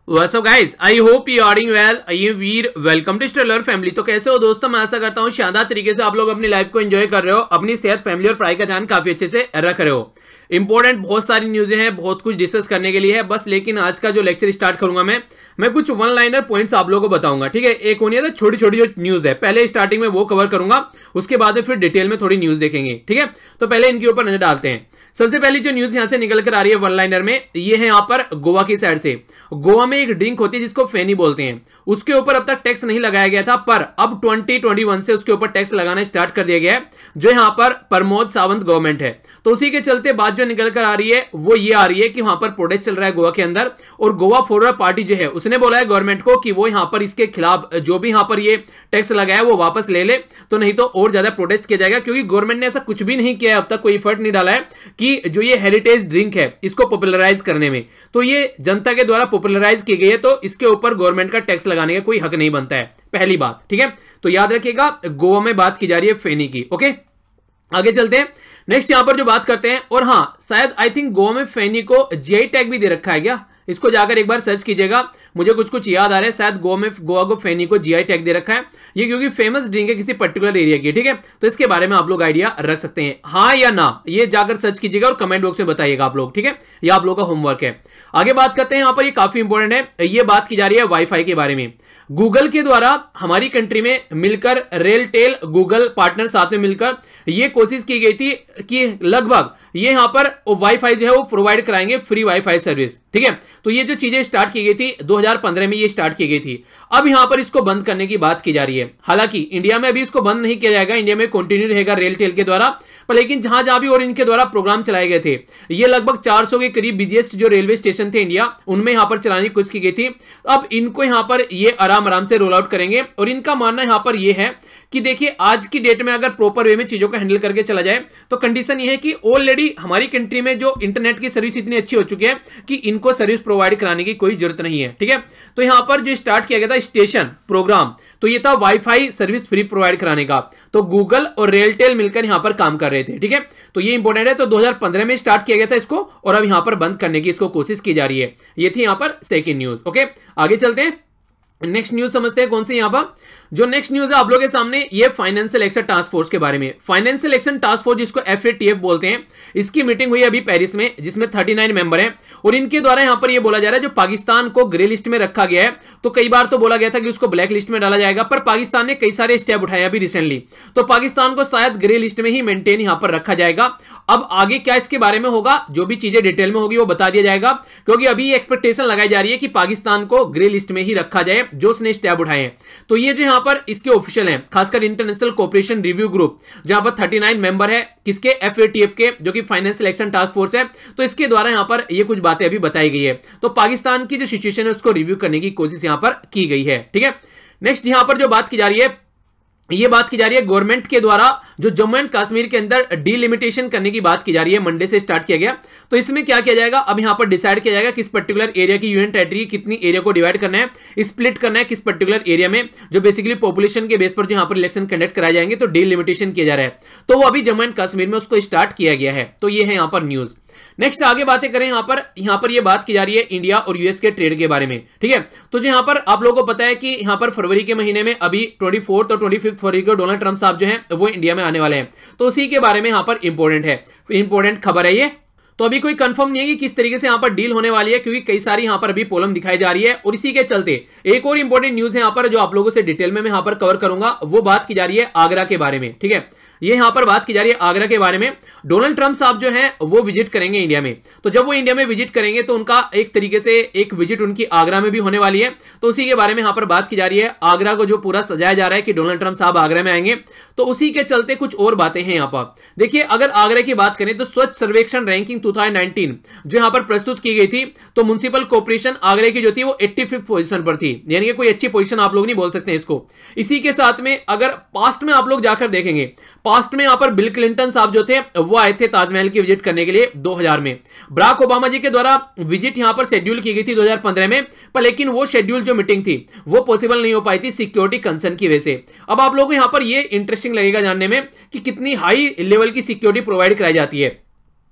What's up guys, I hope you are doing well. I am Veer, welcome to Stellar family. तो कैसे हो दोस्तों, मैं आशा करता हूं शानदार तरीके से आप लोग अपनी लाइफ को एंजॉय कर रहे हो, अपनी सेहत, फैमिली और पढ़ाई का ध्यान काफी अच्छे से रख रहे हो। इंपॉर्टेंट बहुत सारी न्यूज़ें हैं, बहुत कुछ डिस्कस करने के लिए है बस। लेकिन आज का जो लेक्चर स्टार्ट करूंगा मैं कुछ वन लाइनर पॉइंट्स आप लोगों को बताऊंगा, ठीक है। एक होनी है छोटी छोटी जो न्यूज़ है, पहले स्टार्टिंग में वो कवर करूंगा, उसके बाद में फिर डिटेल में थोड़ी न्यूज़ देखेंगे, ठीक है। तो पहले इनके ऊपर नजर डालते हैं। सबसे पहली जो न्यूज़ यहां से निकल कर आ रही है वन लाइनर में, ये है यहां पर गोवा की साइड से। गोवा में एक ड्रिंक होती है जिसको फेनी बोलते हैं, उसके ऊपर अब तक टैक्स नहीं लगाया गया था, पर अब 2021 से उसके ऊपर टैक्स लगाना स्टार्ट कर दिया गया है, जो यहां पर प्रमोद सावंत गवर्नमेंट है। तो उसी के चलते बात जो निकल कर आ रही है वो ये आ रही है कि वहां पर प्रोटेस्ट चल रहा है गोवा के अंदर, और गोवा फॉरवर्ड पार्टी जो है उसने बोला है गवर्नमेंट को कि वो यहां पर इसके खिलाफ जो भी यहां पर ये टैक्स लगाया है वो वापस ले ले, तो नहीं तो और ज्यादा प्रोटेस्ट किया जाएगा। क्योंकि गवर्नमेंट ने ऐसा कुछ भी नहीं किया है अब तक, कोई एफर्ट नहीं डाला है कि जो ये हेरिटेज ड्रिंक है इसको पॉपुलराइज करने में, तो ये जनता के द्वारा पॉपुलराइज की गई है, तो इसके ऊपर गवर्नमेंट का टैक्स लगाने का कोई हक नहीं बनता है, पहली बात, ठीक है। तो याद रखिएगा, गोवा में बात की जा रही है फेनी की, ओके। आगे चलते हैं, नेक्स्ट यहां पर जो बात करते हैं, और हां शायद आई थिंक गोवा में फेनी को जीआई टैग भी दे रखा है क्या, इसको जाकर एक बार सर्च कीजिएगा, मुझे कुछ याद आ रहा है, शायद गोवा को फेनी को जीआई टैग दे रखा है, ये क्योंकि फेमस ड्रिंक है किसी पर्टिकुलर एरिया की, ठीक है। तो इसके बारे में आप लोग आइडिया रख सकते हैं, हाँ या ना, ये जाकर सर्च कीजिएगा और कमेंट बॉक्स में बताइएगा आप लोग, ठीक है। ये आप लोग का होमवर्क है। आगे बात करते हैं, यहां पर ये काफी इंपॉर्टेंट है, ये बात की जा रही है वाईफाई के बारे में। गूगल के द्वारा हमारी कंट्री में मिलकर रेलटेल गूगल पार्टनर साथ में मिलकर ये कोशिश की गई थी कि लगभग ये यहां पर वाईफाई जो है वो प्रोवाइड कराएंगे, फ्री वाईफाई सर्विस, ठीक है। तो ये जो चीजें स्टार्ट की गई थी 2015 में, ये स्टार्ट की गई थी, अब यहां पर इसको बंद करने की बात की जा रही है। हालांकि इंडिया में अभी इसको बंद नहीं किया जाएगा, इंडिया में कंटिन्यू रहेगा रेलटेल के द्वारा, पर लेकिन जहां जहां भी और इनके द्वारा प्रोग्राम चलाए गए थे, ये लगभग 400 के करीब बिजिएस्ट जो रेलवे स्टेशन थे इंडिया, उनमें यहां पर चलाने की कोशिश की गई थी। अब इनको यहां पर ये आराम से रोल आउट करेंगे, और इनका मानना यहां पर ये है कि देखिए आज की डेट में अगर प्रॉपर वे में चीजों को हैंडल करके चला जाए, तो कंडीशन ये है कि ऑलरेडी हमारी कंट्री में जो इंटरनेट की सर्विस इतनी अच्छी हो चुकी है कि इनको सर्विस प्रोवाइड कराने की कोई जरूरत नहीं है, ठीक है। तो यहां पर जो स्टार्ट किया गया था स्टेशन प्रोग्राम, तो ये था वाईफाई सर्विस फ्री प्रोवाइड कराने का, तो गूगल और रेलटेल मिलकर यहां पर काम कर रहे थे, ठीक है। तो ये इंपॉर्टेंट है। तो 2015 में स्टार्ट किया गया था इसको, और अब यहां पर बंद करने की इसको कोशिश की जा रही है। ये थी यहां पर सेकंड न्यूज, ओके। आगे चलते हैं, नेक्स्ट न्यूज समझते हैं कौन सी। यहां पर जो नेक्स्ट न्यूज है आप लोगों के सामने, ये फाइनेंशियल एक्शन टास्क फोर्स के बारे में। फाइनेंशियल एक्शन टास्क फोर्स जिसको FATF बोलते हैं, इसकी मीटिंग हुई अभी पेरिस में, जिसमें 39 मेंबर हैं, और इनके द्वारा यहां पर ये बोला जा रहा है जो पाकिस्तान को ग्रे लिस्ट में रखा गया है, तो कई बार तो बोला गया था कि उसको ब्लैक लिस्ट में डाला जाएगा, पर पाकिस्तान ने कई सारे स्टेप उठाए अभी रिसेंटली, तो पाकिस्तान को शायद ग्रे लिस्ट में ही मेंटेन यहां पर रखा जाएगा। अब आगे क्या इसके बारे में होगा, जो भी चीजें डिटेल में होगी वो बता दिया जाएगा, क्योंकि अभी एक्सपेक्टेशन लगाई जा रही है कि पाकिस्तान को ग्रे लिस्ट में ही रखा जाए, जो उसने स्टेप उठाए हैं। तो ये जो यहां पर इसके ऑफिशियल हैं, खासकर इंटरनेशनल कोऑपरेशन रिव्यू ग्रुप, जहां पर 39 मेंबर है, किसके, FATF के, जो कि फाइनेंशियल एक्शन टास्क फोर्स है, तो इसके द्वारा यहां पर ये कुछ बातें अभी बताई गई है। तो पाकिस्तान की जो सिचुएशन है उसको रिव्यू करने की कोशिश यहां पर की गई है, ठीक है। नेक्स्ट यहां पर जो बात की जा रही है, ये बात की जा रही है गवर्नमेंट के द्वारा जो जम्मू एंड कश्मीर के अंदर डीलिमिटेशन करने की बात की जा रही है, मंडे से स्टार्ट किया गया। तो इसमें क्या किया जाएगा, अब यहां पर डिसाइड किया जाएगा किस पर्टिकुलर एरिया की यूनियन टेरिटरी कितनी एरिया को डिवाइड करना है, स्प्लिट करना है किस पर्टिकुलर एरिया में, जो बेसिकली पॉपुलेशन के बेस पर जो यहां पर इलेक्शन कंडक्ट कराए जाएंगे, तो डीलिमिटेशन किया जा रहा है। तो वो अभी जम्मू एंड कश्मीर में उसको स्टार्ट किया गया है। तो ये है यहां पर न्यूज। नेक्स्ट आगे बातें करें, यहां पर ये बात की जा रही है इंडिया और यूएस के ट्रेड के बारे में, ठीक है। तो जो यहां पर आप लोगों को पता है कि यहां पर फरवरी के महीने में अभी 24 और 25 फरवरी को डोनाल्ड ट्रंप साहब जो हैं वो इंडिया में आने वाले हैं, तो उसी के बारे में यहां पर इंपॉर्टेंट खबर है ये। तो अभी कोई कंफर्म नहीं है कि किस तरीके से यहां पर डील होने वाली है, क्योंकि कई सारी यहां पर अभी प्रॉब्लम दिखाई जा रही है, और इसी के चलते एक और इंपॉर्टेंट न्यूज है यहां पर जो आप लोगों से डिटेल में मैं यहां पर कवर करूंगा, वो बात की जा रही है आगरा के बारे में, ठीक है। ये यहां पर बात की जा रही है आगरा के बारे में। डोनाल्ड ट्रंप साहब जो हैं वो विजिट करेंगे इंडिया में, तो जब वो इंडिया में विजिट करेंगे तो उनका एक तरीके से एक विजिट उनकी आगरा में भी होने वाली है, तो उसी के बारे में यहां पर बात की जा रही है। आगरा को जो पूरा सजाया जा रहा है कि डोनाल्ड ट्रंप साहब आगरा में आएंगे, तो उसी के चलते कुछ और बातें हैं यहां पर। देखिए अगर आगरा की बात करें तो स्वच्छ सर्वेक्षण रैंकिंग 2019 जो यहां पर प्रस्तुत की गई थी, तो म्युनिसिपल कॉर्पोरेशन आगरा की जो थी वो 85th पोजीशन पर थी, यानी कि कोई अच्छी पोजीशन आप लोग नहीं बोल सकते इसको। इसी के साथ में अगर पास्ट में आप लोग जाकर देखेंगे, पास्ट में यहां पर बिल क्लिंटन साहब जो थे वो आए थे ताजमहल की विजिट करने के लिए 2000 में। बराक ओबामा जी के द्वारा विजिट यहां पर शेड्यूल की गई थी 2015 में, पर लेकिन वो शेड्यूल जो मीटिंग थी वो पॉसिबल नहीं हो पाई थी सिक्योरिटी कंसर्न की वजह से। अब आप लोगों को यहां पर ये इंटरेस्टिंग लगेगा जानने में कि कितनी हाई लेवल की सिक्योरिटी प्रोवाइड कराई जाती है।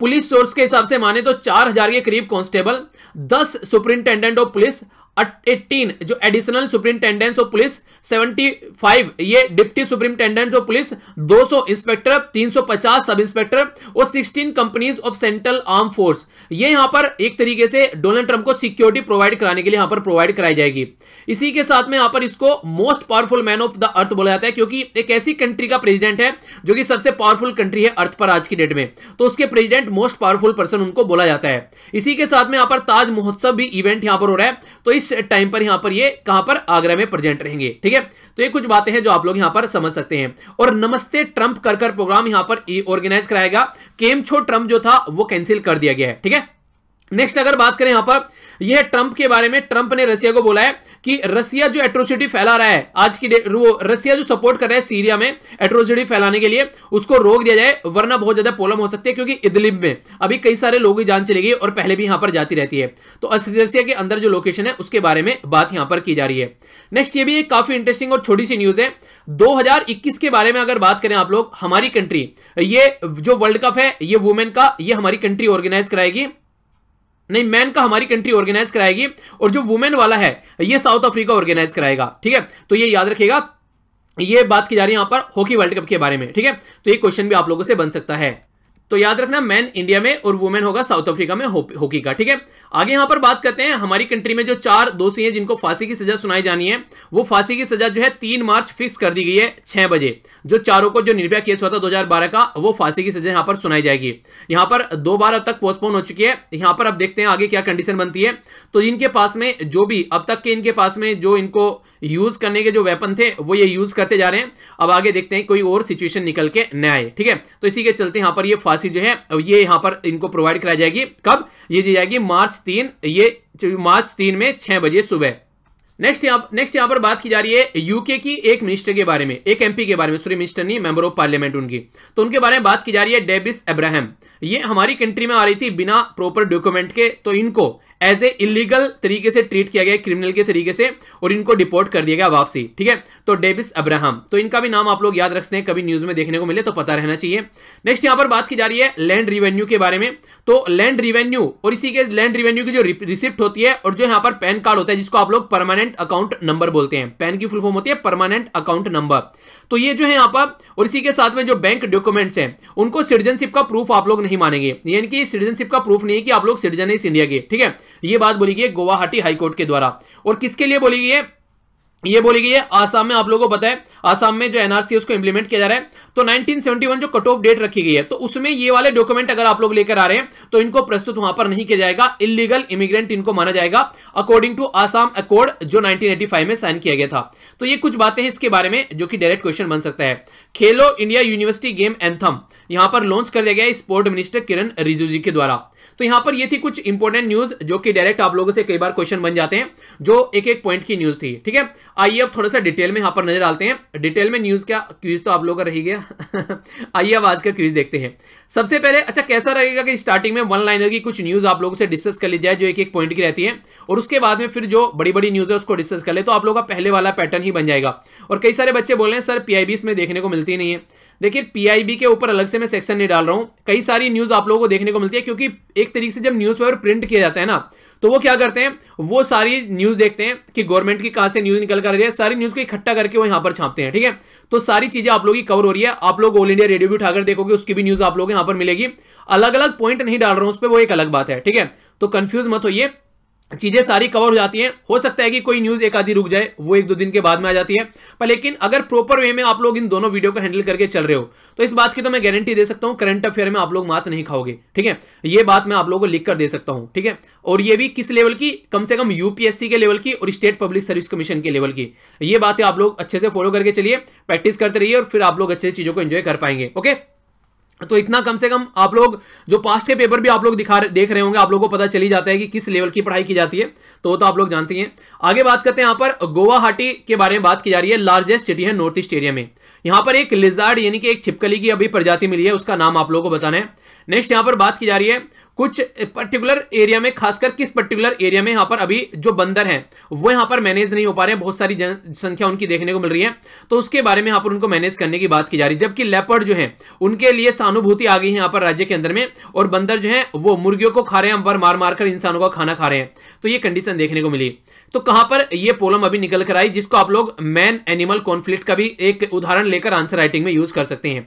पुलिस सोर्स के हिसाब से माने तो 4000 के करीब कांस्टेबल, 10 सुपरिंटेंडेंट ऑफ पुलिस, 18 जो एडिशनल सुपरिंटेंडेंट्स ऑफ पुलिस, 75 ये deputy superintendent of police, 200 inspector, 350 sub inspector और 16 companies of central arm force. ये यहां पर एक तरीके से डोनाल्ड ट्रंप को सिक्योरिटी प्रोवाइड कराने के लिए यहां पर प्रोवाइड कराई जाएगी। इसी के साथ में यहां पर इसको most powerful man of the earth बोला जाता है, क्योंकि एक ऐसी कंट्री का प्रेसिडेंट है जो कि सबसे पावरफुल कंट्री है अर्थ पर आज की डेट में, तो उसके प्रेसिडेंट मोस्ट पावरफुल पर्सन उनको बोला जाता है। इसी के साथ में यहां पर ताज महोत्सव भी इवेंट यहां पर हो रहा है, तो इस टाइम पर यहां पर ये कहां पर आगरा में प्रेजेंट रहेंगे। ठीक है, तो ये कुछ बातें हैं जो आप लोग यहां पर समझ सकते हैं। और नमस्ते ट्रंप कर प्रोग्राम यहां पर ऑर्गेनाइज कराएगा, केमछो ट्रंप जो था वो कैंसिल कर दिया गया है। ठीक है, नेक्स्ट अगर बात करें यहां पर यह ट्रंप के बारे में, ट्रंप ने रसिया को बोला है कि रसिया जो एट्रोसिटी फैला रहा है आज की वो रसिया जो सपोर्ट कर रहा है सीरिया में एट्रोसिटी फैलाने के लिए, उसको रोक दिया जाए, वरना बहुत ज्यादा प्रॉब्लम हो सकती है, क्योंकि इदलिब में अभी कई सारे लोगों की जान चली गई और पहले भी यहां पर जाती रहती है। तो रसिया के अंदर जो लोकेशन है उसके बारे में बात यहां पर की जा रही है। नेक्स्ट ये भी एक काफी इंटरेस्टिंग और छोटी सी न्यूज है, 2021 के बारे में अगर बात करें आप लोग, हमारी कंट्री ये जो वर्ल्ड कप है ये वुमेन का ये हमारी कंट्री ऑर्गेनाइज कराएगी, नहीं मैन का हमारी कंट्री ऑर्गेनाइज कराएगी, और जो वुमेन वाला है ये साउथ अफ्रीका ऑर्गेनाइज कराएगा। ठीक है, तो ये याद रखिएगा, ये बात की जा रही है यहां पर हॉकी वर्ल्ड कप के बारे में। ठीक है, तो ये क्वेश्चन भी आप लोगों से बन सकता है, तो याद रखना मैन इंडिया में और वुमेन होगा साउथ अफ्रीका में हॉकी का। ठीक है, आगे यहां पर बात करते हैं हमारी कंट्री में जो 4 दोषी हैं जिनको फांसी की सजा सुनाई जानी है, वो फांसी की सजा जो है 3 मार्च फिक्स कर दी गई है 6 बजे। जो चारों को जो निर्भया केस हुआ था 2012 का, वो फांसी की सजा यहां पर सुनाई जाएगी। यहां पर 2 बार अब तक पोस्टपोन हो चुकी है, यहां पर अब देखते हैं आगे क्या कंडीशन बनती है। तो इनके पास में जो भी अब तक के इनके पास में जो इनको यूज करने के जो वेपन थे वो ये यूज करते जा रहे हैं, अब आगे देखते हैं कोई और सिचुएशन निकल के न आए। ठीक है, तो इसी के चलते यहां पर ये फांसी जो है ये यहां पर इनको प्रोवाइड कराई जाएगी। कब ये दी जाएगी? मार्च 3 में 6 बजे सुबह। नेक्स्ट यहां पर बात की जा रही है यूके की एक मिनिस्टर के बारे में, एक एमपी के बारे में, सॉरी मिनिस्टर नहीं, मेंबर ऑफ पार्लियामेंट उनकी, तो उनके बारे में बात की जा रही है। डेविस अब्राहम, ये हमारी कंट्री में आ रही थी बिना प्रॉपर डॉक्यूमेंट के, तो इनको एज ए इलीगल तरीके से ट्रीट किया गया, क्रिमिनल के तरीके से, और इनको डिपोर्ट कर दिया गया वापसी। ठीक है, तो डेविस अब्राहम, तो इनका भी नाम आप लोग याद रखते हैं, कभी न्यूज में देखने को मिले तो पता रहना चाहिए। नेक्स्ट यहां पर बात की जा रही है लैंड रिवेन्यू के बारे में, तो लैंड रिवेन्यू और इसी के लैंड रिवेन्यू की जो रिसिप्ट होती है और जो यहां पर पैन कार्ड होता है जिसको आप लोग परमानेंट अकाउंट नंबर बोलते हैं, पैन की फुल फॉर्म होती है परमानेंट अकाउंट नंबर, तो ये जो है यहां पर, और इसी के साथ में जो बैंक डॉक्यूमेंट्स हैं उनको सिटीजनशिप का प्रूफ आप लोग नहीं मानेंगे, यानी कि सिटीजनशिप का प्रूफ नहीं है कि आप लोग सिटीजन है इस इंडिया के। ठीक है, ये बात बोली गई है गुवाहाटी हाईकोर्ट के द्वारा, और किसके लिए बोली गई है? ये बोली गई है आसाम में, आप लोगों को पता है आसाम में जो एनआरसी उसको इंप्लीमेंट किया जा रहा है, तो 1971 जो कट ऑफ डेट रखी गई है, तो उसमें ये वाले डॉक्यूमेंट अगर आप लोग लेकर आ रहे हैं तो इनको प्रस्तुत वहां पर नहीं किया जाएगा, इलीगल इमिग्रेंट इनको माना जाएगा अकॉर्डिंग टू आसाम अकॉर्ड जो 1985 में साइन किया गया था। तो ये कुछ बातें हैं इसके बारे में जो कि डायरेक्ट क्वेश्चन बन सकता है। खेलो इंडिया यूनिवर्सिटी गेम एंथम यहां पर लॉन्च कर दिया गया है स्पोर्ट मिनिस्टर किरण रिजिजू के द्वारा। तो यहां पर ये थी कुछ इंपॉर्टेंट न्यूज जो कि डायरेक्ट आप लोगों से कई बार क्वेश्चन बन जाते हैं, जो एक एक पॉइंट की न्यूज थी। ठीक है, आइए अब थोड़ा सा डिटेल में यहां पर नजर डालते हैं। डिटेल में न्यूज क्या, क्विज तो आप लोगों का रह गया आइए अब आज का क्विज देखते हैं। सबसे पहले अच्छा कैसा रहेगा कि स्टार्टिंग में वन लाइनर की कुछ न्यूज आप लोगों से डिस्कस कर ली जाए जो एक एक पॉइंट की रहती है, और उसके बाद में फिर जो बड़ी बड़ी न्यूज है उसको डिस्कस कर ले, तो आप लोगों का पहले वाला पैटर्न ही बन जाएगा। और कई सारे बच्चे बोल रहे हैं सर पीआईबी में देखने को मिलती नहीं है, देखिए पीआईबी के ऊपर अलग से मैं सेक्शन नहीं डाल रहा हूं, कई सारी न्यूज आप लोगों को देखने को मिलती है, क्योंकि एक तरीके से जब न्यूज़पेपर प्रिंट किया जाता है ना, तो वो क्या करते हैं, वो सारी न्यूज देखते हैं कि गवर्नमेंट की कहां से न्यूज निकल कर रही है, सारी न्यूज को इकट्ठा करके वो यहां पर छापते हैं। ठीक है, तो सारी चीजें आप लोगों की कवर हो रही है, आप लोग ऑल इंडिया रेडियो भी उठाकर देखोगे उसकी भी न्यूज आप लोग यहां पर मिलेगी। अलग अलग पॉइंट नहीं डाल रहा हूं उस पर, वो एक अलग बात है। ठीक है, तो कंफ्यूज मत होइए, चीजें सारी कवर हो जाती हैं। हो सकता है कि कोई न्यूज एक आधी रुक जाए, वो 1-2 दिन के बाद में आ जाती है, पर लेकिन अगर प्रॉपर वे में आप लोग इन दोनों वीडियो को हैंडल करके चल रहे हो तो इस बात की तो मैं गारंटी दे सकता हूं करंट अफेयर में आप लोग मात नहीं खाओगे। ठीक है, ये बात मैं आप लोगों को लिख कर दे सकता हूं। ठीक है, और ये भी किस लेवल की, कम से कम यूपीएससी के लेवल की और स्टेट पब्लिक सर्विस कमीशन के लेवल की, ये बातें आप लोग अच्छे से फॉलो करके चलिए, प्रैक्टिस करते रहिए, और फिर आप लोग अच्छे चीजों को एंजॉय कर पाएंगे। ओके, तो इतना कम से कम आप लोग जो पास्ट के पेपर भी आप लोग देख रहे होंगे, आप लोगों को पता चल ही जाता है कि किस लेवल की पढ़ाई की जाती है, तो वो तो आप लोग जानते हैं। आगे बात करते हैं, यहां पर गुवाहाटी के बारे में बात की जा रही है, लार्जेस्ट सिटी है नॉर्थ ईस्ट एरिया में। यहां पर एक लिजार्ड यानी कि एक छिपकली की अभी प्रजाति मिली है, उसका नाम आप लोगों को बताना है। नेक्स्ट यहां पर बात की जा रही है कुछ पर्टिकुलर एरिया में, खासकर किस पर्टिकुलर एरिया में यहां पर अभी जो बंदर हैं वो यहां पर मैनेज नहीं हो पा रहे हैं, बहुत सारी जनसंख्या उनकी देखने को मिल रही है, तो उसके बारे में यहां पर उनको मैनेज करने की बात की जा रही है। जबकि लेपर्ड जो है उनके लिए सहानुभूति आ गई है यहां पर राज्य के अंदर में, और बंदर जो है वो मुर्गियों को खा रहे हैं, पर मार मार कर इंसानों का खाना खा रहे हैं, तो ये कंडीशन देखने को मिली। तो कहां पर ये प्रॉब्लम अभी निकल कर आई, जिसको आप लोग मैन एनिमल कॉन्फ्लिक्ट का भी एक उदाहरण लेकर आंसर राइटिंग में यूज कर सकते हैं।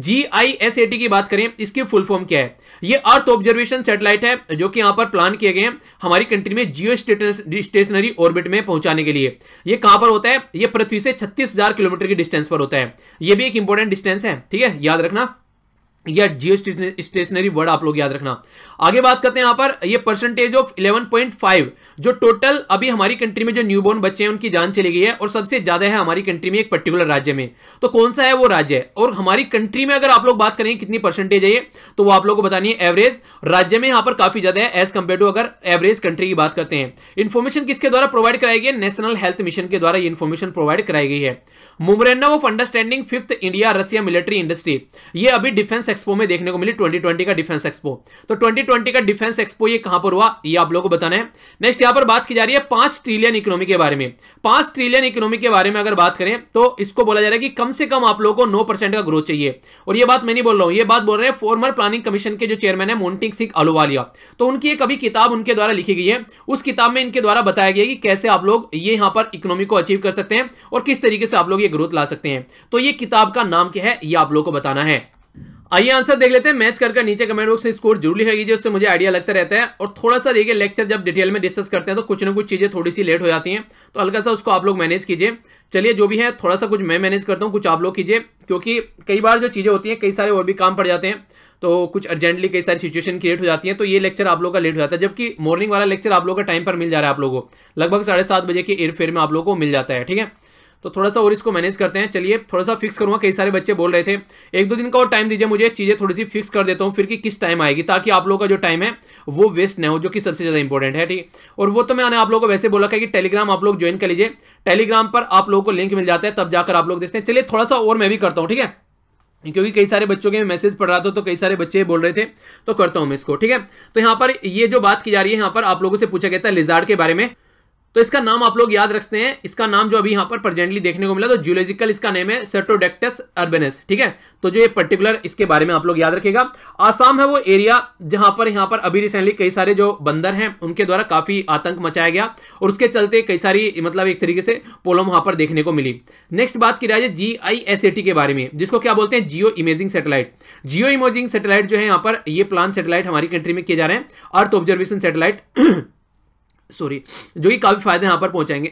GISAT की बात करें, इसकी फुल फॉर्म क्या है? ये अर्थ ऑब्जर्वेशन सैटेलाइट है जो कि यहां पर प्लान किए गए हैं हमारी कंट्री में जियो स्टेशनरी ऑर्बिट में पहुंचाने के लिए। ये कहां पर होता है? ये पृथ्वी से 36,000 किलोमीटर की डिस्टेंस पर होता है। ये भी एक इंपॉर्टेंट डिस्टेंस है, ठीक है, याद रखना, या जियो स्टेशनरी वर्ड आप लोग याद रखना। आगे बात करते हैं यहां पर, ये परसेंटेज ऑफ 11.5 जो टोटल अभी हमारी कंट्री में जो न्यूबॉर्न बच्चे हैं उनकी जान चली गई है, और सबसे ज्यादा है हमारी कंट्री में एक पर्टिकुलर राज्य में। तो कौन सा है वो राज्य है? और हमारी कंट्री में अगर आप लोग बात करें कितनी परसेंटेज है ये, तो वो आप लोग को बतानी है एवरेज। राज्य में यहां पर काफी ज्यादा है एज कंपेयर टू अगर एवरेज कंट्री की बात करते हैं। इंफॉर्मेशन किसके द्वारा प्रोवाइड कराई गई है? नेशनल हेल्थ मिशन के द्वारा ये इंफॉर्मेशन प्रोवाइड कराई गई है। Memorandum of understanding 5th India Russia military industry, ये अभी डिफेंस एक्सपो में देखने को मिली, 2020 का डिफेंस एक्सपो। तो 2020 का डिफेंस एक्सपो ये कहां पर हुआ, ये आप लोगों को बताना है। नेक्स्ट यहां पर बात की जा रही है 5 ट्रिलियन इकोनॉमी के बारे में। 5 ट्रिलियन इकोनॉमी के बारे में अगर बात करें तो इसको बोला जा रहा है कि कम से कम आप लोगों को 9% का ग्रोथ चाहिए। और ये बात मैं नहीं बोल रहा हूं, ये बात बोल रहे हैं फॉर्मर प्लानिंग कमीशन के जो चेयरमैन है मोंटिक सिंह अहलूवालिया। तो उनकी एक अभी किताब उनके द्वारा लिखी गई है, उस किताब में इनके द्वारा बताया गया कि कैसे आप लोग ये यहां पर इकोनॉमी को अचीव कर सकते हैं और किस तरीके से आप लोग ये ग्रोथ ला सकते हैं। तो ये किताब का नाम क्या है, ये आप लोगों को बताना है। आइए आंसर देख लेते हैं। मैच कर नीचे कमेंट बॉक्स में स्कोर जरूर लिखा कीजिए, उससे मुझे आइडिया लगता रहता है। और थोड़ा सा देखिए, लेक्चर जब डिटेल में डिस्कस करते हैं तो कुछ ना कुछ चीजें थोड़ी सी लेट हो जाती हैं, तो हल्का सा उसको आप लोग मैनेज कीजिए। चलिए, जो भी है थोड़ा सा कुछ मैं मैनेज करता हूँ, कुछ आप लोग कीजिए, क्योंकि कई बार जो चीजें होती हैं कई सारे और भी काम पड़ जाते हैं, तो कुछ अर्जेंटली कई सारी सिचुएशन क्रिएट हो जाती है, तो ये लेक्चर आप लोग का लेट हो जाता है। जबकि मॉर्निंग वाला लेक्चर आप लोग का टाइम पर मिल जा रहा है, आप लोगों को लगभग 7:30 बजे के एयरफेयर में आप लोग को मिल जाता है, ठीक है। तो थोड़ा सा और इसको मैनेज करते हैं। चलिए, थोड़ा सा फिक्स करूंगा, कई सारे बच्चे बोल रहे थे 1-2 दिन का और टाइम दीजिए मुझे, चीजें थोड़ी सी फिक्स कर देता हूं फिर कि किस टाइम आएगी, ताकि आप लोगों का जो टाइम है वो वेस्ट ना हो, जो कि सबसे ज्यादा इंपॉर्टेंट है, ठीक। और वो तो मैंने आप लोगों को वैसे बोला कि टेलीग्राम आप लोग ज्वाइन कर लीजिए, टेलीग्राम पर आप लोगों को लिंक मिल जाता है, तब जाकर आप लोग देखते हैं। चलिए, थोड़ा सा और मैं भी करता हूं, ठीक है, क्योंकि कई सारे बच्चों के मैसेज पढ़ रहा था, तो कई सारे बच्चे बोल रहे थे, तो करता हूं मैं इसको, ठीक है। तो यहां पर ये जो बात की जा रही है, यहां पर आप लोगों से पूछा गया था लिजार्ड के बारे में, तो इसका नाम आप लोग याद रखते हैं। इसका नाम जो अभी यहां पर प्रेजेंटली देखने को मिला, तो जियोलॉजिकल इसका नेम है सेटोडेक्टस अर्बेनस, ठीक है। तो जो ये पर्टिकुलर इसके बारे में आप लोग याद रखेगा। आसाम है वो एरिया जहां पर अभी रिसेंटली कई सारे जो बंदर हैं उनके द्वारा काफी आतंक मचाया गया, और उसके चलते कई सारी मतलब एक तरीके से प्रॉब्लम वहां पर देखने को मिली। नेक्स्ट बात की जाए GISAT के बारे में, जिसको क्या बोलते हैं, geo imaging satellite. Geo imaging satellite जो है यहाँ पर ये प्लान सैटेलाइट हमारी कंट्री में किए जा रहे हैं, अर्थ ऑब्जर्वेशन सैटेलाइट सॉरी, जो कि काफी फायदे यहां पर पहुंचाएंगे।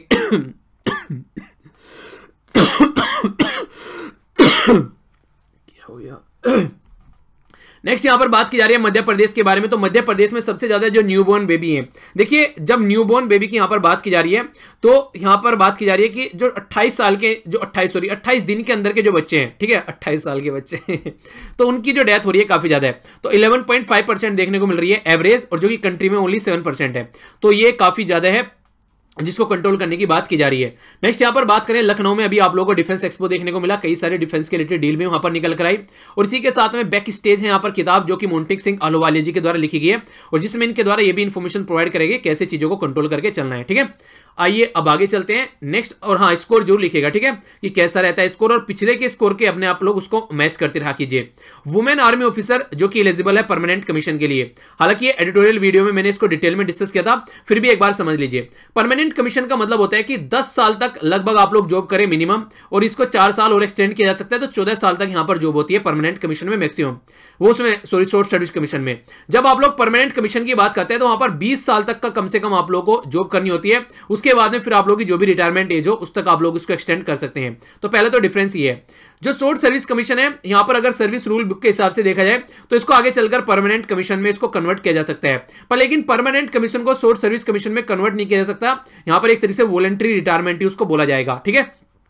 क्या हो गया? नेक्स्ट यहां पर बात की जा रही है मध्य प्रदेश के बारे में। तो मध्य प्रदेश में सबसे ज्यादा जो न्यूबॉर्न बेबी हैं, देखिए जब न्यूबॉर्न बेबी की यहां पर बात की जा रही है, तो यहां पर बात की जा रही है कि जो 28 दिन के अंदर के जो बच्चे हैं, ठीक है, 28 साल के बच्चे तो उनकी जो डेथ हो रही है काफी ज्यादा है। तो 11.5% देखने को मिल रही है एवरेज, और जो कि कंट्री में ओनली 7% है, तो ये काफी ज्यादा है, जिसको कंट्रोल करने की बात की जा रही है। नेक्स्ट यहां पर बात करें, लखनऊ में अभी आप लोगों को डिफेंस एक्सपो देखने को मिला, कई सारे डिफेंस के रिलेटेड डील में वहां पर निकल कर आई, और इसी के साथ में बैक स्टेज है यहां पर किताब, जो कि मोंटिक सिंह अहलूवालिया जी के द्वारा लिखी गई है, और जिसमें इनके द्वारा ये भी इंफॉर्मेशन प्रोवाइड करेगी कैसे चीजों को कंट्रोल करके चलना है, ठीक है। आइए अब आगे चलते हैं नेक्स्ट, और हाँ स्कोर जरूर लिखेगा, ठीक है, कि कैसा रहता है स्कोर, और पिछले के स्कोर के अपने आप लोग उसको मैच करते रहा कीजिए। वुमेन आर्मी ऑफिसर जो कि एलिजिबल है परमानेंट कमीशन के लिए, हालांकि ये एडिटोरियल वीडियो में मैंने इसको डिटेल में डिस्कस किया था, फिर भी एक बार समझ लीजिए। परमानेंट कमीशन का मतलब होता है कि 10 साल तक लगभग आप लोग जॉब करें मिनिमम, और इसको 4 साल और एक्सटेंड किया जा सकता है, तो 14 साल तक यहां पर जॉब होती है परमानेंट कमीशन में मैक्सिमम, वो उसमें सॉरी शॉर्ट सर्विस कमीशन में। जब आप लोग परमानेंट कमीशन की बात करते हैं तो वहां पर 20 साल तक का कम से कम आप लोग को जॉब करनी होती है, उसके बाद में फिर आप लोग जो भी रिटायरमेंट एज हो उस तक आप लोग उसको एक्सटेंड कर सकते हैं। तो पहले तो डिफरेंस ये है। जो शॉर्ट सर्विस कमीशन है, यहां पर अगर सर्विस रूल बुक के हिसाब से देखा जाए तो इसको आगे चलकर परमानेंट कमीशन में इसको कन्वर्ट किया जा सकता है, पर लेकिन परमानेंट कमीशन को शॉर्ट सर्विस कमीशन में कन्वर्ट नहीं किया जा सकता। यहां पर एक तरीके से वॉलंटरी रिटायरमेंट ही उसको बोला जाएगा, ठीक है।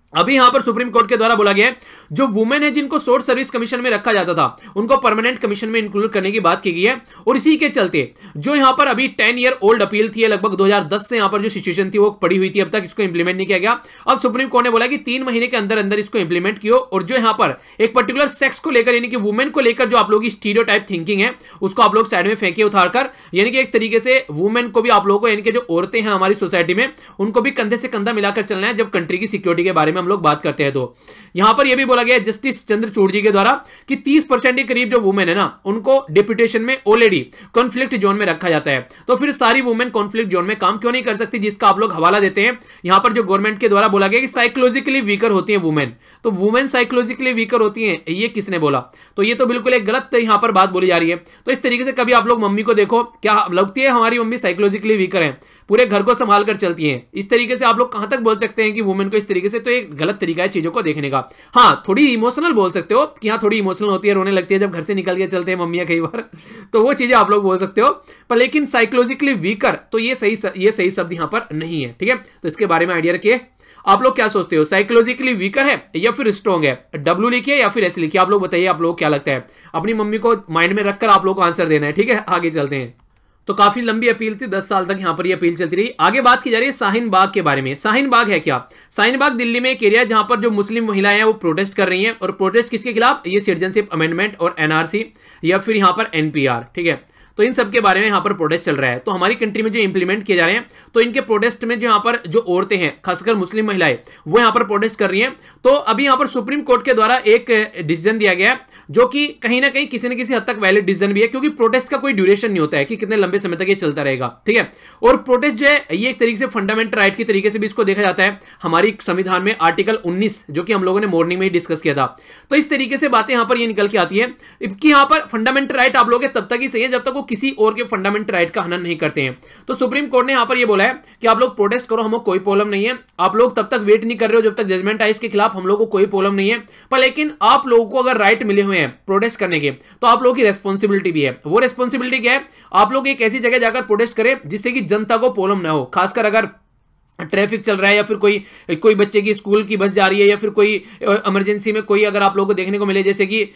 अभी यहां पर सुप्रीम कोर्ट के द्वारा बोला गया है जो वुमेन है जिनको शॉर्ट सर्विस कमीशन में रखा जाता था उनको परमानेंट कमीशन में इंक्लूड करने की बात की गई है। और इसी के चलते जो यहां पर अभी 10 ईयर ओल्ड अपील थी लगभग 2010 से यहां पर जो सिचुएशन थी वो पड़ी हुई थी, अब तक इसको इंप्लीमेंट नहीं किया गया। अब सुप्रीम कोर्ट ने बोला कि 3 महीने के अंदर अंदर इसको इंप्लीमेंट किया और जो यहां पर एक पर्टिकुलर सेक्स को लेकर यानी कि वुमेन को लेकर जो आप लोगों की स्टीरियोटाइप थिंकिंग है उसको आप लोग साइड में फेंके उठाकर, यानी कि एक तरीके से वुमेन को भी आप लोगों को यानी कि जो औरतें हैं हमारी सोसाइटी में उनको भी कंधे से कंधा मिलाकर चलना है जब कंट्री की सिक्योरिटी के बारे में हम लोग बात करते हैं। तो यहां पर यह भी बोला गया जस्टिस चंद्रचूड़ जी के द्वारा कि 30% के करीब जो वुमेन है ना उनको डिप्यूटेशन में ऑलरेडी कॉन्फ्लिक्ट जोन में रखा जाता है। तो फिर सारी वुमेन कॉन्फ्लिक्ट जोन में काम क्यों नहीं कर सकती, जिसका आप लोग हवाला देते हैं यहां पर जो गवर्नमेंट के द्वारा बोला गया कि साइकोलॉजिकली वीकर होती है वुमेन। तो वुमेन साइकोलॉजिकली वीकर होती है ये किसने बोला? तो ये तो बिल्कुल एक गलत यहां पर बात बोली जा रही है। तो इस तरीके से कभी आप लोग मम्मी को देखो, क्या लगती है हमारी मम्मी साइकोलॉजिकली वीकर है, पूरे घर को संभाल कर चलती हैं, इस तरीके से आप लोग कहां तक बोल सकते हैं कि वुमेन को इस तरीके से? तो एक गलत तरीका है चीजों को देखने का। हाँ, थोड़ी इमोशनल बोल सकते हो कि हाँ थोड़ी इमोशनल होती है, रोने लगती है जब घर से निकल के चलते हैं मम्मियां कई बार, तो वो चीजें आप लोग बोल सकते हो। पर लेकिन साइकोलॉजिकली वीकर तो ये सही शब्द यहां पर नहीं है, ठीक है? तो इसके बारे में आइडिया रखिए। आप लोग क्या सोचते हो, साइकोलॉजिकली वीकर है या फिर स्ट्रॉन्ग है? डब्ल्यू लिखिए या फिर एस लिखिए, आप लोग बताइए आप लोग क्या लगता है। अपनी मम्मी को माइंड में रखकर आप लोग को आंसर देना है, ठीक है? आगे चलते हैं। तो काफी लंबी अपील थी, 10 साल तक यहां पर ये अपील चलती रही। आगे बात की जा रही है शाहीन बाग के बारे में। शाहीन बाग है क्या? शाहीन बाग दिल्ली में एक एरिया है जहां पर जो मुस्लिम महिलाएं हैं वो प्रोटेस्ट कर रही हैं। और प्रोटेस्ट किसके खिलाफ? ये सिटीजनशिप अमेंडमेंट और एनआरसी या फिर यहां पर एनपीआर, ठीक है? तो इन सब के बारे में यहां पर प्रोटेस्ट चल रहा है। तो हमारी कंट्री में जो इंप्लीमेंट किए जा रहे हैं तो इनके प्रोटेस्ट में जो यहां पर जो औरतें हैं खासकर मुस्लिम महिलाएं वो यहां पर प्रोटेस्ट कर रही हैं। तो अभी यहां पर सुप्रीम कोर्ट के द्वारा एक डिसीजन दिया गया है जो कि कहीं ना कहीं किसी न किसी हद तक वैलिड डिसीजन भी है, क्योंकि प्रोटेस्ट का कोई ड्यूरेशन नहीं होता है कि कितने लंबे समय तक ये चलता रहेगा, ठीक है? और प्रोटेस्ट जो है ये एक तरीके से फंडामेंटल राइट की तरीके से भी इसको देखा जाता है हमारी संविधान में, आर्टिकल 19 जो कि हम लोगों ने मॉर्निंग में ही डिस्कस किया था। तो इस तरीके से बातें यहां पर ये निकल के आती है कि यहां पर फंडामेंटल राइट आप लोग तब तक ही सही है जब तक वो किसी और के फंडामेंटल राइट का हनन नहीं करते हैं। तो सुप्रीम कोर्ट ने यहां पर ये बोला है कि आप लोग प्रोटेस्ट करो, हमें कोई प्रॉब्लम नहीं है। आप लोग तब तक वेट नहीं कर रहे हो जब तक जजमेंट आए इसके खिलाफ, हम लोग को कोई प्रॉब्लम नहीं है। पर लेकिन आप लोगों को अगर राइट मिले हुए हैं प्रोटेस्ट करने के तो आप लोगों की रेस्पॉन्सिबिलिटी भी है। वो रेस्पॉन्सिबिलिटी क्या है? आप लोग एक ऐसी जगह जाकर प्रोटेस्ट करें जिससे कि जनता को प्रॉब्लम ना हो। खासकर अगर ट्रैफिक चल रहा है या फिर कोई बच्चे की स्कूल की बस जा रही है या फिर कोई इमरजेंसी में कोई अगर आप लोगों को देखने को मिले, जैसे कि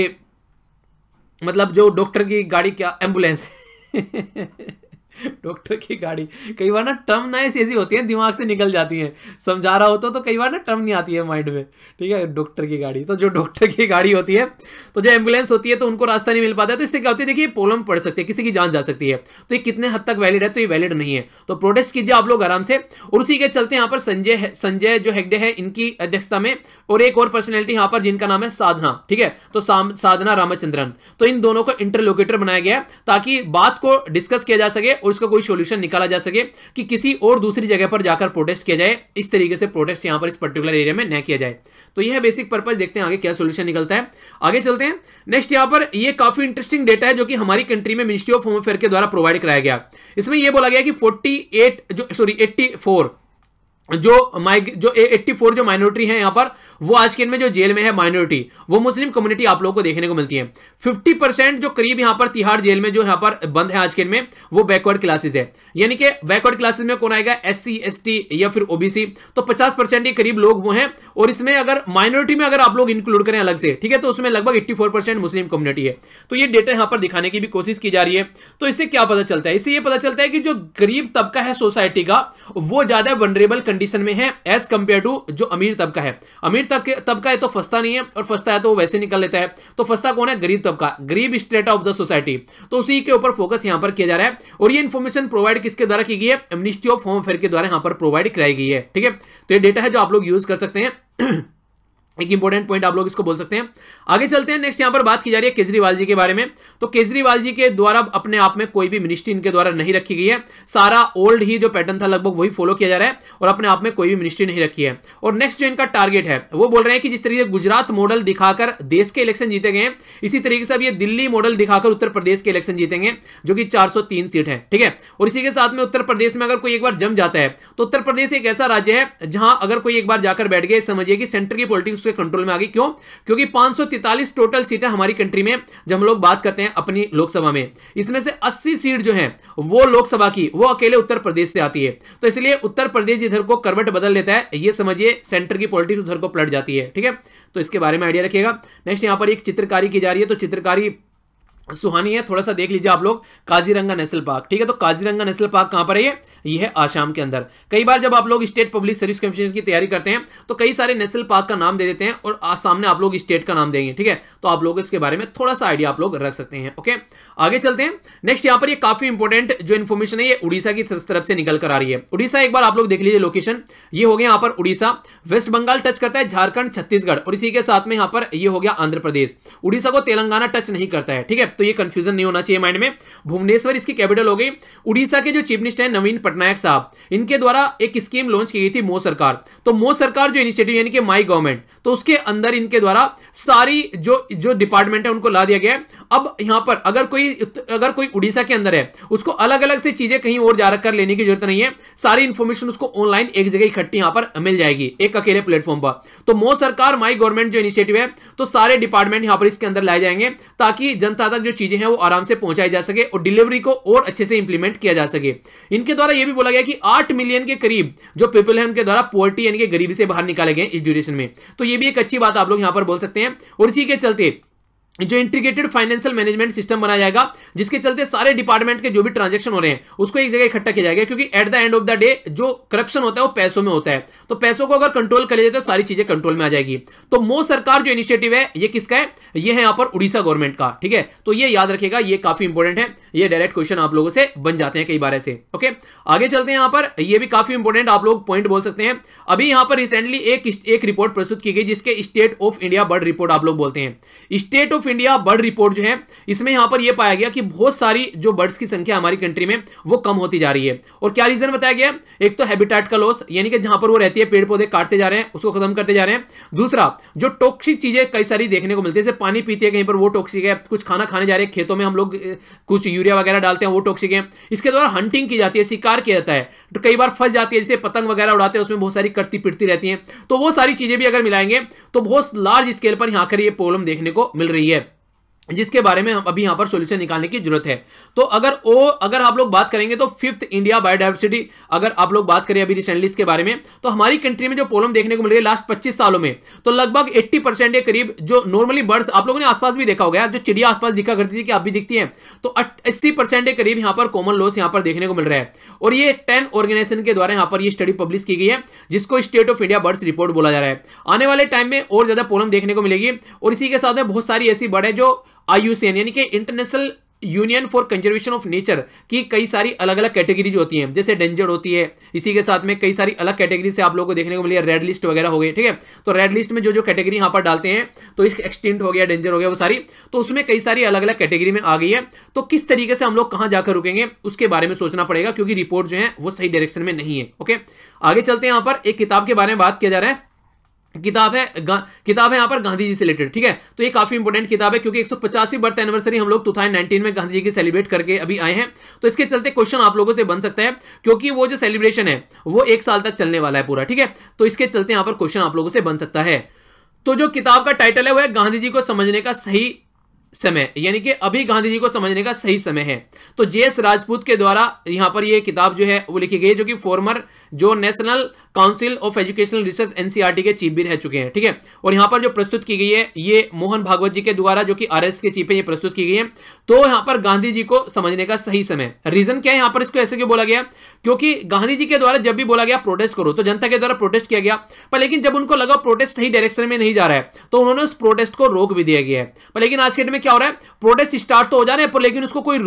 मतलब जो डॉक्टर की गाड़ी, क्या एम्बुलेंस डॉक्टर की गाड़ी, कई बार ना टर्म ना ऐसी होती है दिमाग से निकल जाती है, समझा रहा होता तो कई बार ना टर्म नहीं आती है माइंड में, ठीक है? डॉक्टर की गाड़ी, तो जो डॉक्टर की गाड़ी होती है तो जो एम्बुलेंस होती है तो उनको रास्ता नहीं मिल पाता है। तो इससे क्या होती है, देखिए प्रॉब्लम पड़ सकती है, किसी की जान जा सकती है। तो ये कितने हद तक वैलिड है? तो ये वैलिड नहीं है। तो प्रोटेस्ट कीजिए आप लोग आराम से। और उसी के चलते यहाँ पर संजय जो हेगड़े है इनकी अध्यक्षता में और एक और पर्सनैलिटी यहाँ पर जिनका नाम है साधना, ठीक है? तो साधना रामचंद्रन, तो इन दोनों को इंटरलोकेटर बनाया गया ताकि बात को डिस्कस किया जा सके और उसका कोई सोल्यूशन निकाला जा सके कि किसी और दूसरी जगह पर जाकर प्रोटेस्ट किया जाए, इस तरीके से प्रोटेस्ट यहां पर इस पर्टिकुलर एरिया में न किया जाए। तो यह है बेसिक पर्पस। देखते हैं आगे क्या सोल्यूशन निकलता है। आगे चलते हैं। नेक्स्ट यहां पर ये काफी इंटरेस्टिंग डेटा है जो कि हमारी कंट्री में मिनिस्ट्री ऑफ होम अफेयर के द्वारा प्रोवाइड कराया गया। इसमें यह बोला गया कि 84 जो 84 जो माइनॉरिटी है यहां पर वो आज के दिन में जो जेल में है माइनॉरिटी, वो मुस्लिम कम्युनिटी आप लोगों को देखने को मिलती है। 50% जो करीब यहां पर तिहाड़ जेल में जो यहां पर बंद है आज के दिन में वो बैकवर्ड क्लासेस है। यानी कि बैकवर्ड क्लासेस में कौन आएगा? SC ST या फिर OBC। तो 50% के करीब लोग वो हैं। और इसमें अगर माइनॉरिटी में अगर आप लोग इंक्लूड करें अलग से, ठीक है, तो उसमें लगभग 84% मुस्लिम कम्युनिटी है। तो ये डेटा यहां पर दिखाने की भी कोशिश की जा रही है। तो इससे क्या पता चलता है? इससे ये पता चलता है कि जो गरीब तबका है सोसाइटी का वो ज्यादा वनरेबल कंडीशन में है एज कंपेयर टू जो अमीर तबका है। अमीर तबका है तो फंसता नहीं है, और फंसता है तो वो वैसे निकल लेता है। तो फंसता कौन है? गरीब तबका, गरीब स्टेट ऑफ द सोसाइटी। तो उसी के ऊपर फोकस यहां पर किया जा रहा है। और ये इंफॉर्मेशन प्रोवाइड किसके द्वारा की गई है? मिनिस्ट्री ऑफ होम अफेयर के द्वारा यहां पर प्रोवाइड कराई गई है, ठीक है? तो ये डेटा है जो आप लोग यूज कर सकते हैं। एक इंपॉर्टेंट पॉइंट आप लोग इसको बोल सकते हैं। आगे चलते हैं। नेक्स्ट यहां पर बात की जा रही है केजरीवाल जी के बारे में। तो केजरीवाल जी के द्वारा अपने आप में कोई भी मिनिस्ट्री इनके द्वारा नहीं रखी गई है। सारा ओल्ड ही जो पैटर्न था लगभग वही फॉलो किया जा रहा है और अपने आप में कोई भी मिनिस्ट्री नहीं रखी है। और नेक्स्ट जो इनका टारगेट है वो बोल रहे हैं कि जिस तरीके से गुजरात मॉडल दिखाकर देश के इलेक्शन जीते गए, इसी तरीके से अब ये दिल्ली मॉडल दिखाकर उत्तर प्रदेश के इलेक्शन जीतेंगे, जो कि 403 सीट है, ठीक है? और इसी के साथ में उत्तर प्रदेश में अगर कोई एक बार जम जाता है तो उत्तर प्रदेश एक ऐसा राज्य है जहां अगर कोई एक बार जाकर बैठ गए, समझिए कि सेंटर की पॉलिटिक्स उसके कंट्रोल में आ गई। क्यों? क्योंकि 543 टोटल सीटें हमारी कंट्री में जब हम लोग बात करते हैं अपनी लोकसभा में, इसमें से 80 सीट जो है वो लोकसभा की वो अकेले उत्तर प्रदेश से आती है। तो इसलिए उत्तर प्रदेश इधर को करवट बदल लेता है, ये समझिए सेंटर की पॉलिटिक्स उधर को पलट जाती है। ठीक है, तो इसके बारे में आइडिया रखिएगा। नेक्स्ट यहां पर एक चित्रकारी की जा रही है, तो चित्रकारी सुहानी है, थोड़ा सा देख लीजिए आप लोग। काजीरंगा नेशनल पार्क, ठीक है, तो काजीरंगा नेशनल पार्क कहां पर है? ये है आसाम के अंदर। कई बार जब आप लोग स्टेट पब्लिक सर्विस कमीशन की तैयारी करते हैं तो कई सारे नेशनल पार्क का नाम दे देते हैं और सामने आप लोग स्टेट का नाम देंगे। ठीक है, तो आप लोग इसके बारे में थोड़ा सा आइडिया आप लोग रख सकते हैं। ओके, आगे चलते हैं। नेक्स्ट यहां पर ये काफी इंपॉर्टेंट जो इन्फॉर्मेशन है ये उड़ीसा की तरफ से निकल कर आ रही है। उड़ीसा एक बार आप लोग देख लीजिए लोकेशन, ये हो गया यहां पर उड़ीसा। वेस्ट बंगाल टच करता है झारखंड, छत्तीसगढ़ और इसी के साथ में यहां पर ये हो गया आंध्र प्रदेश। उड़ीसा को तेलंगाना टच नहीं करता है। ठीक है, तो ये कंफ्यूजन नहीं होना चाहिए माइंड में। भुवनेश्वर इसकी कैपिटल हो गई। उड़ीसा के जो चीफ मिनिस्टर हैं नवीन पटनायक साहब, इनके द्वारा एक स्कीम लॉन्च की गई थी, मो सरकार। तो मो सरकार जो इनिशिएटिव यानी कि माई गवर्नमेंट, तो उसके अंदर इनके द्वारा सारी जो डिपार्टमेंट है उनको ला दिया गया है। अब यहां पर अगर कोई उड़ीसा के अंदर है उसको अलग अलग से चीजें कहीं और जा कर लेने की जरूरत नहीं है, सारी इंफॉर्मेशन उसको ऑनलाइन एक जगह इकट्ठी यहां पर मिल जाएगी एक अकेले प्लेटफॉर्म पर। तो मो सरकार माई गवर्नमेंट जो इनिशिएटिव है, तो सारे डिपार्टमेंट यहां पर इसके अंदर लाए जाएंगे ताकि जनता तक जो चीजें हैं वो आराम से पहुंचाई जा सके और डिलीवरी को और अच्छे से इंप्लीमेंट किया जा सके। इनके द्वारा यह भी बोला गया कि 8 मिलियन के करीब जो पीपल है उनके द्वारा पॉवर्टी यानी कि गरीबी से बाहर निकाले गए इस ड्यूरेशन में। तो यह भी एक अच्छी बात आप लोग यहां पर बोल सकते हैं। और इसी के चलते जो इंटीग्रेटेड फाइनेंशियल मैनेजमेंट सिस्टम बनाया जाएगा, जिसके चलते सारे डिपार्टमेंट के जो भी ट्रांजैक्शन हो रहे हैं उसको एक जगह इकट्ठा किया जाएगा। क्योंकि at the end of the day जो करप्शन होता है वो पैसों में होता है, तो पैसों को अगर कंट्रोल कर लिया जाए तो सारी चीजें कंट्रोल में आ जाएगी। तो मो सरकार जो इनिशिएटिव है ये किसका है? ये है यहां पर उड़ीसा गवर्नमेंट का। ठीक है, तो ये याद रखिएगा, ये काफी इंपॉर्टेंट है, ये डायरेक्ट क्वेश्चन आप लोगों से बन जाते हैं कई बार ऐसे। ओके, आगे चलते हैं। यहां पर ये भी काफी इंपॉर्टेंट आप लोग पॉइंट बोल सकते हैं। अभी यहां पर रिसेंटली एक रिपोर्ट प्रस्तुत की गई जिसके state of India bird report आप लोग बोलते हैं। State of India bird report जो है, इसमें यहां पर यह पाया गया कि बहुत सारी जो बर्ड्स की संख्या हमारी कंट्री में वो कम होती जा रही है। और क्या रीजन बताया गया? एक तो हैबिटेट का लॉस, यानी कि जहां पर वो रहती है पेड़ पौधे काटते जा रहे हैं, उसको खत्म करते जा रहे हैं। दूसरा, जो टॉक्सिक चीजें कई सारी देखने को मिलती है, जैसे पानी पीते हैं कहीं पर वो टॉक्सिक है, कुछ खाना खाने जा रहे हैं खेतों में हम लोग कुछ यूरिया वगैरह डालते हैं वो टॉक्सिक है। इसके द्वारा हंटिंग की जाती है, शिकार किया जाता है, तो कई बार फंस जाती है, जैसे पतंग वगैरह उड़ाते हैं उसमें बहुत सारी कटती पिटती रहती हैं। तो वो सारी चीजें भी अगर मिलाएंगे तो बहुत लार्ज स्केल पर यहां पर ये प्रॉब्लम देखने को मिल रही है, जिसके बारे में हम अभी यहां पर सॉल्यूशन निकालने की जरूरत है। तो अगर आप लोग बात करेंगे तो 5th इंडिया बायोडाइवर्सिटी अगर आप लोग बात करें अभी रिसेंटली इसके बारे में, तो हमारी कंट्री में जो प्रॉब्लम देखने को मिल रही है लास्ट 25 सालों में, तो लगभग 80% के करीब जो नॉर्मली बर्ड्स आप लोगों ने आसपास भी देखा होगा, जो चिड़िया आसपास दिखा करती थी कि आप भी दिखती है, तो 80% के करीब यहां पर कॉमन लॉस यहां पर देखने को मिल रहा है। और ये 10 ऑर्गेनाइजेशन के द्वारा यहां पर ये स्टडी पब्लिश की गई है, जिसको state of India birds report बोला जा रहा है। आने वाले टाइम में और ज्यादा प्रॉब्लम देखने को मिलेगी। और इसी के साथ में बहुत सारी ऐसी बर्ड है जो IUCN यानी कि international union for conservation of nature की कई सारी अलग अलग कैटेगरी जो होती हैं, जैसे डेंजर्ड होती है, इसी के साथ में कई सारी अलग कैटेगरी से आप लोगों को देखने को मिली है, रेड लिस्ट वगैरह हो गई। ठीक है, तो रेड लिस्ट में जो कैटेगरी यहां पर डालते हैं, तो एक्सटिंक्ट हो गया, डेंजर हो गया, वो सारी, तो उसमें कई सारी अलग अलग कैटेगरी में आ गई है। तो किस तरीके से हम लोग कहां जाकर रुकेंगे उसके बारे में सोचना पड़ेगा, क्योंकि रिपोर्ट जो है वो सही डायरेक्शन में नहीं है। ओके, आगे चलते हैं। यहां पर एक किताब के बारे में बात किया जा रहा है, किताब है यहां पर गांधी जी से रिलेटेड। ठीक है, तो ये काफी इंपॉर्टेंट किताब है, क्योंकि 150वीं बर्थ एनिवर्सरी हम लोग 2019 में गांधी जी की सेलिब्रेट करके अभी आए हैं। तो इसके चलते क्वेश्चन आप लोगों से बन सकता है, क्योंकि वो जो सेलिब्रेशन है वो 1 साल तक चलने वाला है पूरा। ठीक है, तो इसके चलते यहां पर क्वेश्चन आप लोगों से बन सकता है। तो जो किताब का टाइटल है वो है गांधी जी को समझने का सही समय, यानी कि अभी गांधी जी को समझने का सही समय है। तो JS राजपूत के द्वारा यहां पर ये किताब जो है वो लिखी गई है, जो कि फॉर्मर जो national council of educational research NCERT के चीफ भी रह चुके हैं। ठीक है, और यहां पर जो प्रस्तुत की गई है ये मोहन भागवत जी के द्वारा, जो कि RS के चीफ है, ये प्रस्तुत की गई है। तो यहां पर गांधी जी को समझने का सही समय, रीजन क्या है यहां पर इसको ऐसे क्यों बोला गया? क्योंकि गांधी जी के द्वारा जब भी बोला गया प्रोटेस्ट करो, तो जनता के द्वारा प्रोटेस्ट किया गया, पर लेकिन जब उनको लगा प्रोटेस्ट सही डायरेक्शन में नहीं जा रहा है, तो उन्होंने उस प्रोटेस्ट को रोक भी दिया गया है। पर लेकिन आज के डेट में क्या हो रहा है, प्रोटेस्ट स्टार्ट तो हो जा रहे हैं, पर लेकिन उसको कोई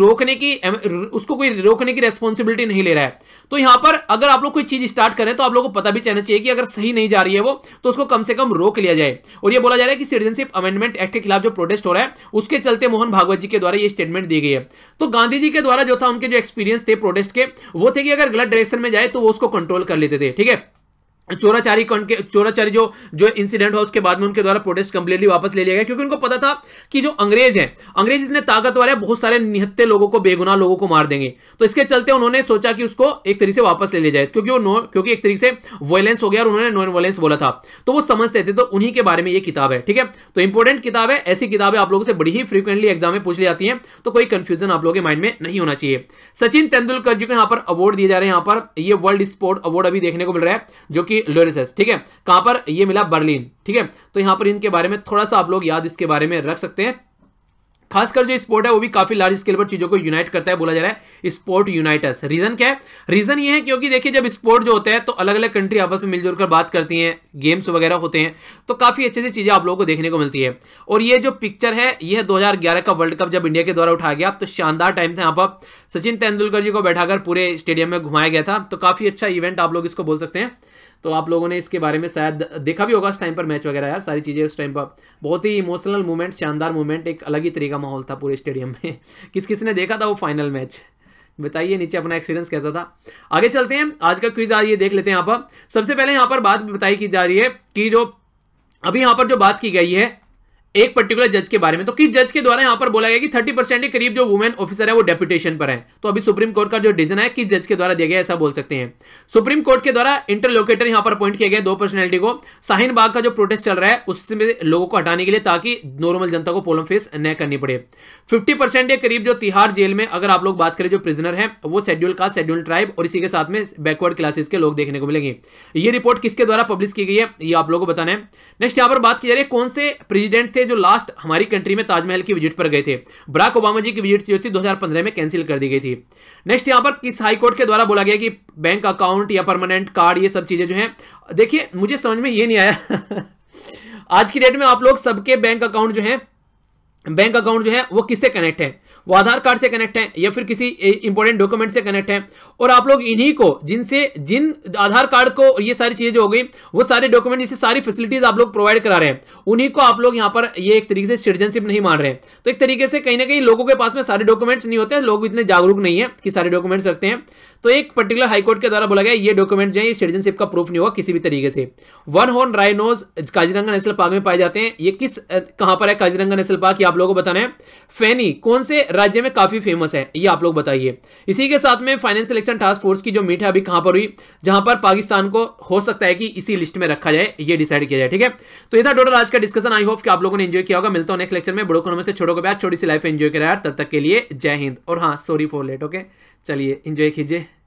रोकने की रेस्पॉन्सिबिलिटी नहीं ले रहा है। तो यहां पर अगर आप लोग कोई चीज स्टार्ट करें तो आप लोगों को पता भी चलना चाहिए कि अगर सही नहीं जा रही है वो, तो उसको कम से कम रोक लिया जाए। और ये बोला जा रहा है कि सिटीजनशिप अमेंडमेंट एक्ट के खिलाफ जो प्रोटेस्ट हो रहा है उसके चलते मोहन भागवत जी के द्वारा ये स्टेटमेंट दी गई है। तो गांधी जी के द्वारा जो था, उनके जो एक्सपीरियंस थे प्रोटेस्ट के, वो थे कि अगर गलत डायरेक्शन में जाए तो वो उसको कंट्रोल कर लेते थे। ठीक है, चोराचारी जो इंसिडेंट हुआ उसके बाद में उनके द्वारा प्रोटेस्ट कंप्लीटली वापस ले लिया गया, क्योंकि उनको पता था कि जो अंग्रेज इतने ताकतवर है, बहुत सारे निहत्थे लोगों को, बेगुनाह लोगों को मार देंगे। तो इसके चलते उन्होंने सोचा कि उसको एक तरीके से वापस ले लिया जाए, क्योंकि एक तरीके से वायलेंस हो गया और उन्होंने नॉन वायलेंस बोला था, तो वो समझते थे। तो उन्हीं के बारे में ये किताब है, ठीक है। तो इंपॉर्टेंट किताब है, ऐसी किताबें आप लोगों से बड़ी ही फ्रीक्वेंटली एग्जाम में पूछ ली जाती हैं, तो कोई कंफ्यूजन आप लोगों के माइंड में नहीं होना चाहिए। सचिन तेंदुलकर जी को यहाँ पर अवार्ड दिए जा रहे हैं, यहाँ पर ये वर्ल्ड स्पोर्ट अवार्ड अभी देखने को मिल रहा है, जो कि लॉरेंस, ठीक है। कहां पर ये मिला? बर्लिन, ठीक है। तो यहां पर इनके बारे में थोड़ा सा आप लोग याद इसके बारे में रख सकते हैं। खासकर जो स्पोर्ट है वो भी काफी लार्ज स्केल पर चीजों को यूनाइट करता है, बोला जा रहा है स्पोर्ट यूनाइटर्स। रीजन क्या है? रीजन ये है क्योंकि देखिए जब स्पोर्ट जो होता है तो अलग अलग कंट्री आपस में मिलजुल कर बात करती हैं, गेम्स वगैरह होते हैं, तो काफी अच्छे से चीजें आप लोगों को देखने को मिलती है। और ये जो पिक्चर है ये 2011 का वर्ल्ड कप जब इंडिया के द्वारा उठाया गया, तो शानदार टाइम था। यहाँ पर सचिन तेंदुलकर जी को बैठाकर पूरे स्टेडियम में घुमाया गया था, तो काफी अच्छा इवेंट आप लोग इसको बोल सकते हैं। तो आप लोगों ने इसके बारे में शायद देखा भी होगा उस टाइम पर, मैच वगैरह यार सारी चीज़ें उस टाइम पर बहुत ही इमोशनल मूवमेंट, शानदार मूवमेंट, एक अलग ही तरीके का माहौल था पूरे स्टेडियम में। किस किस ने देखा था वो फाइनल मैच? बताइए नीचे अपना एक्सपीरियंस कैसा था। आगे चलते हैं, आज का क्विज आज ये देख लेते हैं। यहाँ पर सबसे पहले यहाँ पर बात बताई की जा रही है कि जो अभी यहाँ पर जो बात की गई है एक पर्टिकुलर जज के बारे में, तो किस जज के द्वारा यहां पर बोला गया कि 30% के करीब जो वुमेन ऑफिसर है वो डेप्यूटेशन पर है। तो अभी सुप्रीम कोर्ट का जो डिसीजन है किस जज के द्वारा दिया गया ऐसा बोल सकते हैं। सुप्रीम कोर्ट के द्वारा इंटरलोकेटर यहां पर अपॉइंट किया गया 2 पर्सनैलिटी को। शाहीन बाग का जो प्रोटेस्ट चल रहा है उसमें लोगों को हटाने के लिए, ताकि नॉर्मल जनता को प्रॉब्लम फेस न करनी पड़े। 50% के करीब जो तिहाड़ जेल में अगर आप लोग बात करें जो प्रिजनर है वो शेड्यूल कास्ट, शेड्यूल ट्राइब और इसी के साथ में बैकवर्ड क्लासेस के लोग देखने को मिलेंगे। ये रिपोर्ट किसके द्वारा पब्लिश की गई है ये आप लोगों को बताना है। नेक्स्ट यहां पर बात की जा रही है कौन से प्रेसिडेंट थे जो लास्ट हमारी कंट्री में ताजमहल की विजिट पर गए थे। बराक ओबामा जी की विजिट जो थी 2015 में कैंसिल कर दी गई थी। नेक्स्ट यहां पर किस हाई कोर्ट के द्वारा बोला गया कि बैंक अकाउंट या परमानेंट कार्ड ये सब चीजें जो हैं, देखिए मुझे समझ में ये नहीं आया आज की डेट में आप लोग सबके बैंक अकाउंट जो है वो किससे कनेक्ट है? वो आधार कार्ड से कनेक्ट है या फिर किसी इंपॉर्टेंट डॉक्यूमेंट से कनेक्ट है। और आप लोग इन्हीं को जिन आधार कार्ड को ये सारी चीजें जो हो गई, वो सारे डॉक्यूमेंट, जिससे सारी फैसिलिटीज आप लोग प्रोवाइड करा रहे हैं, उन्हीं को आप लोग यहाँ पर ये एक तरीके से सिटीजनशिप नहीं मान रहे हैं। तो एक तरीके से कहीं ना कहीं लोगों के पास में सारे डॉक्यूमेंट्स नहीं होते, लोग इतने जागरूक नहीं है कि सारे डॉक्यूमेंट्स रखते हैं। तो एक पर्टिकुलर हाईकोर्ट के द्वारा बोला गया ये डॉक्यूमेंट जो है ये सिटीजनशिप का प्रूफ नहीं होगा किसी भी तरीके से। One horn rhinos Kaziranga national park में पाए जाते हैं। ये कहां पर है काजीरंगा नेशनल पार्क, ये आप लोगों को बताना है। फैनी कौन से राज्य में काफी फेमस है ये आप लोग बताइए। इसी के साथ में फाइनेंशियल एक्शन टास्क फोर्स की जो मीट है अभी कहां पर हुई, जहां पर पाकिस्तान को हो सकता है कि इसी लिस्ट में रखा जाए, ये डिसाइड किया जाए, ठीक है। तो ये था टोटल आज का डिस्कशन। आई होप कि आप लोगों ने एंजॉय किया होगा। मिलता हूं नेक्स्ट लेक्चर में। बड़ों को नमस्ते, छोटों को प्यार, छोटी सी लाइफ एंजॉय करा यार। तब तक के लिए जय हिंद और हाँ सॉरी फॉर लेट। ओके चलिए एंजॉय कीजिए।